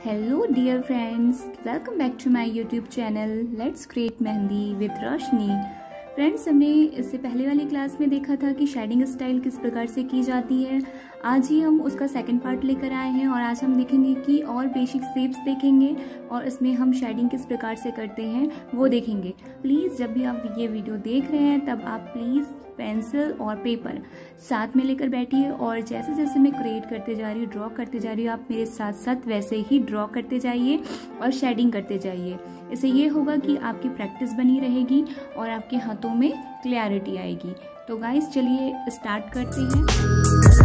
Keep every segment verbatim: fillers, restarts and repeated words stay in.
Hello dear friends, welcome back to my YouTube channel Let's Create mehndi with Roshni. Friends, हमने इससे पहले वाली class में देखा था कि शेडिंग स्टाइल किस प्रकार से की जाती है। आज ही हम उसका सेकंड पार्ट लेकर आए हैं और आज हम देखेंगे कि और बेसिक स्टेप्स देखेंगे और इसमें हम शेडिंग किस प्रकार से करते हैं वो देखेंगे। प्लीज़ जब भी आप ये वीडियो देख रहे हैं तब आप प्लीज़ पेंसिल और पेपर साथ में लेकर बैठिए और जैसे जैसे मैं क्रिएट करते जा रही हूँ, ड्रॉ करते जा रही हूँ, आप मेरे साथ साथ वैसे ही ड्रॉ करते जाइए और शेडिंग करते जाइए। इससे ये होगा कि आपकी प्रैक्टिस बनी रहेगी और आपके हाथों में क्लैरिटी आएगी। तो गाइस चलिए स्टार्ट करते हैं।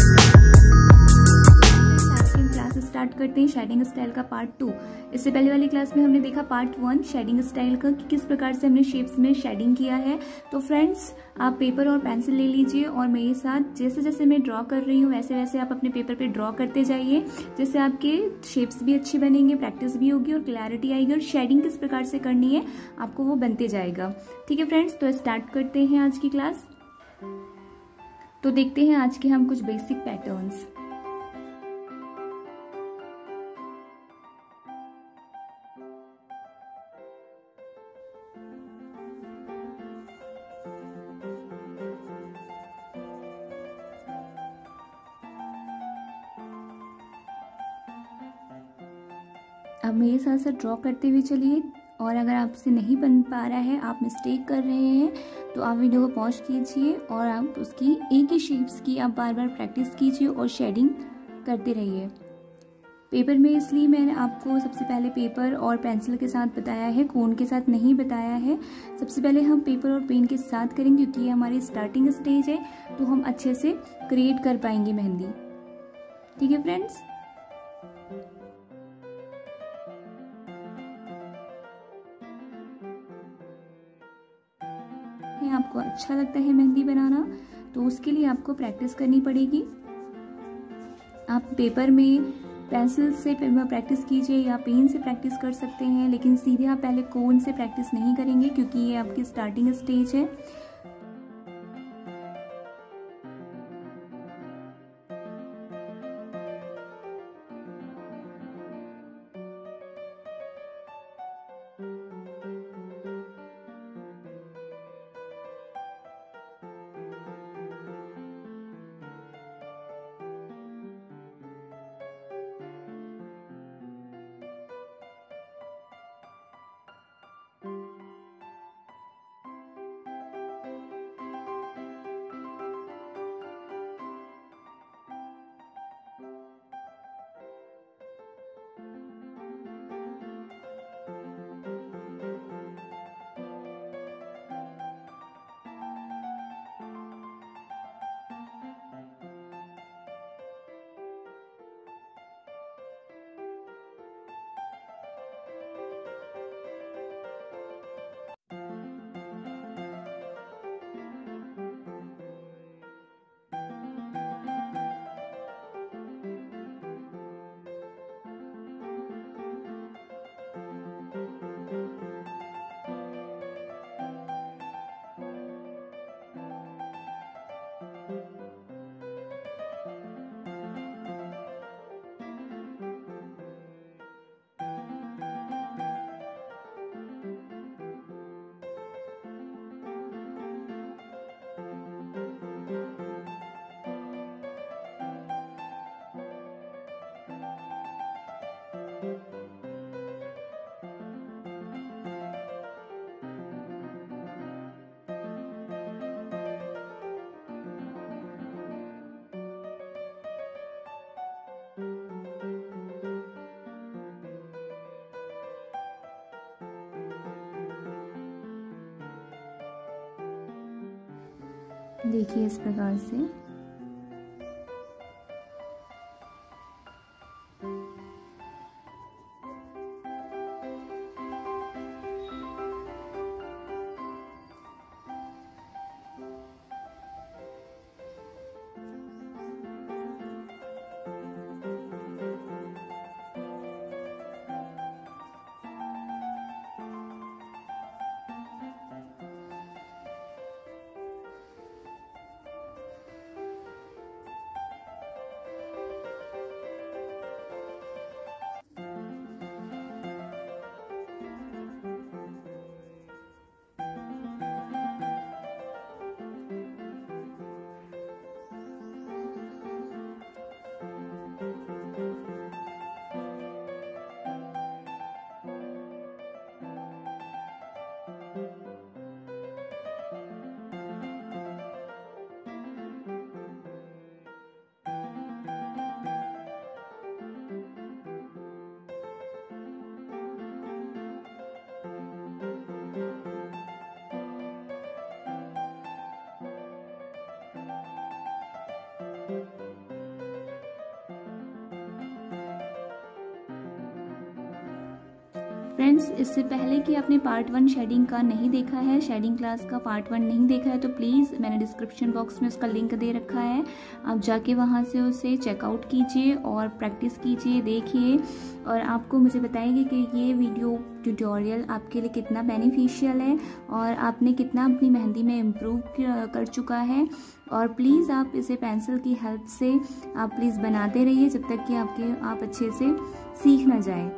क्लास स्टार्ट करते हैं शेडिंग स्टाइल का पार्ट टू। इससे पहले वाली क्लास में हमने देखा पार्ट वन शेडिंग स्टाइल का कि किस प्रकार से हमने शेप्स में शेडिंग किया है। तो फ्रेंड्स, आप पेपर और पेंसिल ले लीजिए और मेरे साथ जैसे जैसे मैं ड्रॉ कर रही हूँ वैसे वैसे आप अपने पेपर पे ड्रॉ करते जाइए, जिससे आपके शेप्स भी अच्छे बनेंगे, प्रैक्टिस भी होगी और क्लैरिटी आएगी और शेडिंग किस प्रकार से करनी है आपको वो बनते जाएगा। ठीक है फ्रेंड्स, तो स्टार्ट करते हैं आज की क्लास। तो देखते हैं आज के हम कुछ बेसिक पैटर्न्स। अब मेरे साथ साथ ड्रॉ करते हुए चलिए और अगर आपसे नहीं बन पा रहा है, आप मिस्टेक कर रहे हैं, तो आप वीडियो को पॉज कीजिए और आप उसकी एक ही शेप्स की आप बार बार प्रैक्टिस कीजिए और शेडिंग करते रहिए। पेपर में इसलिए मैंने आपको सबसे पहले पेपर और पेंसिल के साथ बताया है, कोन के साथ नहीं बताया है। सबसे पहले हम पेपर और पेन के साथ करेंगे क्योंकि ये हमारी स्टार्टिंग स्टेज है, तो हम अच्छे से क्रिएट कर पाएंगे मेहंदी। ठीक है फ्रेंड्स, आपको अच्छा लगता है मेहंदी बनाना तो उसके लिए आपको प्रैक्टिस करनी पड़ेगी। आप पेपर में पेंसिल से प्रैक्टिस कीजिए या पेन से प्रैक्टिस कर सकते हैं, लेकिन सीधे आप पहले कोन से प्रैक्टिस नहीं करेंगे क्योंकि ये आपकी स्टार्टिंग स्टेज है। देखिए इस प्रकार से फ्रेंड्स, इससे पहले कि आपने पार्ट वन शेडिंग का नहीं देखा है, शेडिंग क्लास का पार्ट वन नहीं देखा है, तो प्लीज़ मैंने डिस्क्रिप्शन बॉक्स में उसका लिंक दे रखा है, आप जाके वहाँ से उसे चेकआउट कीजिए और प्रैक्टिस कीजिए, देखिए और आपको मुझे बताएंगे कि ये वीडियो ट्यूटोरियल आपके लिए कितना बेनिफिशियल है और आपने कितना अपनी मेहंदी में इम्प्रूव कर चुका है। और प्लीज़ आप इसे पेंसिल की हेल्प से आप प्लीज़ बनाते रहिए जब तक कि आपके आप अच्छे से सीख ना जाए।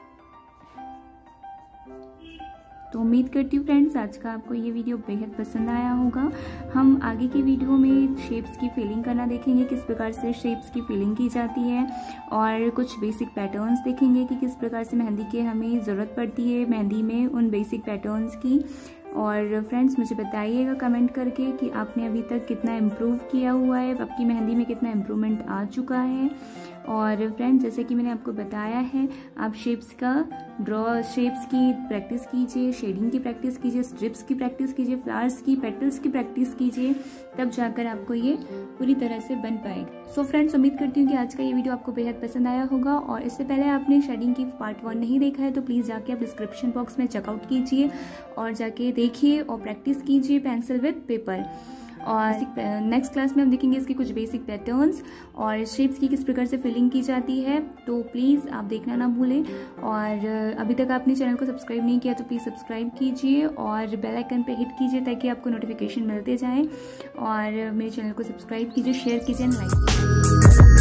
तो उम्मीद करती हूँ फ्रेंड्स आज का आपको ये वीडियो बेहद पसंद आया होगा। हम आगे की वीडियो में शेप्स की फिलिंग करना देखेंगे, किस प्रकार से शेप्स की फिलिंग की जाती है और कुछ बेसिक पैटर्न्स देखेंगे कि किस प्रकार से मेहंदी के हमें ज़रूरत पड़ती है मेहंदी में उन बेसिक पैटर्न्स की। और फ्रेंड्स मुझे बताइएगा कमेंट करके कि आपने अभी तक कितना इम्प्रूव किया हुआ है, आपकी मेहंदी में कितना इम्प्रूवमेंट आ चुका है। और फ्रेंड्स जैसे कि मैंने आपको बताया है, आप शेप्स का ड्रॉ शेप्स की प्रैक्टिस कीजिए, शेडिंग की प्रैक्टिस कीजिए, स्ट्रिप्स की प्रैक्टिस कीजिए, फ्लावर्स की पेटल्स की प्रैक्टिस कीजिए, तब जाकर आपको ये पूरी तरह से बन पाएगा। सो फ्रेंड्स उम्मीद करती हूँ कि आज का ये वीडियो आपको बेहद पसंद आया होगा। और इससे पहले आपने शेडिंग की पार्ट वन नहीं देखा है तो प्लीज़ जाके आप डिस्क्रिप्शन बॉक्स में चेकआउट कीजिए और जाके देखिए और प्रैक्टिस कीजिए पेंसिल विद पेपर। और नेक्स्ट क्लास में हम देखेंगे इसके कुछ बेसिक पैटर्न्स और शेप्स की किस प्रकार से फिलिंग की जाती है, तो प्लीज़ आप देखना ना भूलें। और अभी तक आपने चैनल को सब्सक्राइब नहीं किया तो प्लीज़ सब्सक्राइब कीजिए और बेल आइकन पे हिट कीजिए ताकि आपको नोटिफिकेशन मिलते जाएं। और मेरे चैनल को सब्सक्राइब कीजिए, शेयर कीजिए एंड लाइक कीजिए।